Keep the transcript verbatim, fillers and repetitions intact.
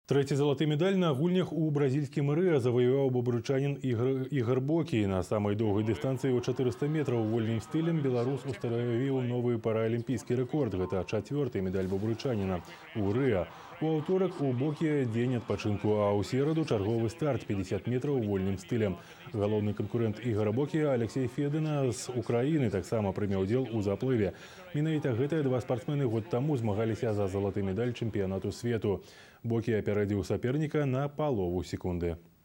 Трэці залаты медаль на гульнях у бразільскім Рыа заваяваў бобруйчанін Ігор, Ігор Бокі. На самай доўгай дыстанцыі ў чатырыста метраў вольным стылем беларус усталявіў новы паралімпійскі рэкорд. Гэта чацвёрты медаль бобруйчаніна у Рыа. У аўторак у Бокі дзень адпачынку, а ў сераду чарговы старт пятьдесят метраў вольным стылем. Галоўны канкурэнт Ігора Бокі Алексей Федына з Украіны таксама прыме ўдзел у заплыве. Менавіта гэтыя два спартсмены год таму змагаліся за залаты медаль чэмпіянату свету. Бокі апярэдзіў саперніка на палову секунды.